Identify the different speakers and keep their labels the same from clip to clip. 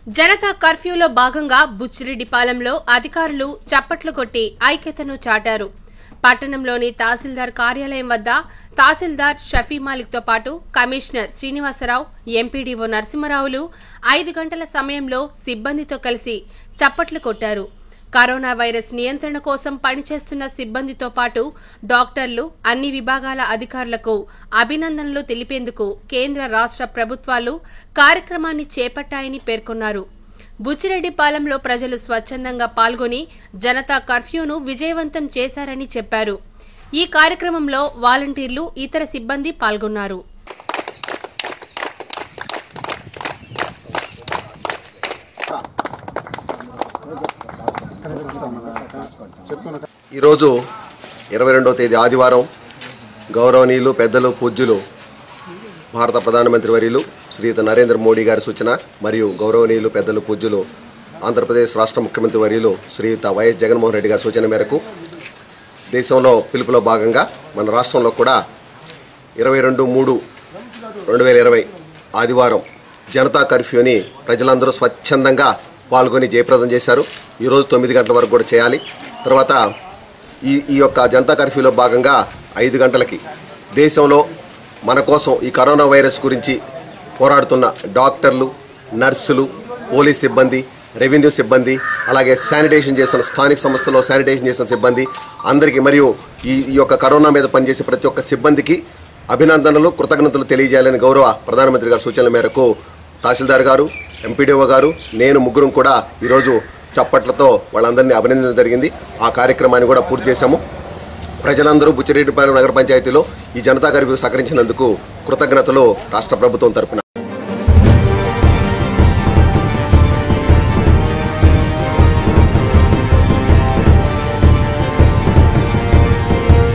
Speaker 1: జనతా కర్ఫ్యూలో భాగంగా బుచ్చిరెడ్డిపాలెంలో అధికారులు చప్పట్లు కొట్టి ఐక్యతను చాటారు. పట్టణంలోని తహసీల్దార్ కార్యాలయం వద్ద తహసీల్దార్ షఫీ మాలిక్తో పాటు కమిషనర్ శ్రీనివాసరావు, ఎంపీడీఓ నరసింహరావులు 5 గంటల సమయంలో సిబ్బందితో కలిసి చప్పట్లు కొట్టారు. కరోనా వైరస్ నియంత్రణ కోసం పనిచేస్తున్న సిబ్బందితో పాటు డాక్టర్లు, అన్ని విభాగాల అధికారులకు అభినందనలు తెలిపేందుకు కేంద్ర రాష్ట్ర ప్రభుత్వాలు కార్యక్రమాన్ని చేపట్టాయని పేర్కొన్నారు. బుచ్చిరెడ్డిపాలెంలో ప్రజలు స్వచ్ఛందంగా పాల్గొని జనతా కర్ఫ్యూను విజయవంతం చేశారని చెప్పారు. ఈ కార్యక్రమంలో వాలంటీర్లు, ఇతర సిబ్బంది పాల్గొన్నారు.
Speaker 2: ఈరోజు 22వ తేదీ ఆదివారం గౌరవనీయులు పెద్దలు పూజ్యులు భారత ప్రధానమంత్రి వర్యులు శ్రీయుత నరేంద్ర మోడీ గారి సూచన మరియు గౌరవనీయులు పెద్దలు పూజ్యులు ఆంధ్రప్రదేశ్ రాష్ట్ర ముఖ్యమంత్రి వర్యులు శ్రీయుత వైఎస్ జగన్మోహన్ రెడ్డి గారి సూచన మేరకు దేశంలో పిలుపులో భాగంగా మన రాష్ట్రంలో కూడా 22/3/2020 ఆదివారం జనతా కర్ఫ్యూని ప్రజలందరూ స్వచ్ఛందంగా పాల్గొని జయప్రదం చేశారు. ఈరోజు 9 గంటల వరకు కూడా చేయాలి. తర్వాత ఈ యొక్క జనతా కర్ఫ్యూలో భాగంగా 5 గంటలకి దేశంలో మన కోసం ఈ కరోనా వైరస్ గురించి పోరాడుతున్న డాక్టర్లు, నర్సులు, పోలీస్ సిబ్బంది, రెవెన్యూ సిబ్బంది, అలాగే శానిటేషన్ చేసిన స్థానిక సంస్థలో శానిటేషన్ చేసిన సిబ్బంది అందరికీ మరియు ఈ యొక్క కరోనా మీద పనిచేసే ప్రతి ఒక్క సిబ్బందికి అభినందనలు, కృతజ్ఞతలు తెలియజేయాలని గౌరవ ప్రధానమంత్రి గారి సూచనల మేరకు తహసీల్దార్ గారు, ఎంపీడీఓ గారు, నేను ముగ్గురం కూడా ఈరోజు చప్పట్లతో వాళ్ళందరినీ అభినందించడం జరిగింది. ఆ కార్యక్రమాన్ని కూడా పూర్తి చేశాము. ప్రజలందరూ బుచ్చిరెడ్డిపాలెం నగర పంచాయతీలో ఈ జనతా కర్ఫ్యూ సహకరించినందుకు కృతజ్ఞతలు రాష్ట్ర ప్రభుత్వం తరపున.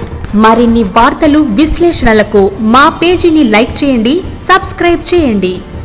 Speaker 1: మరిన్ని వార్తలు, విశ్లేషణలకు మా పేజీని లైక్ చేయండి, సబ్స్క్రైబ్ చేయండి.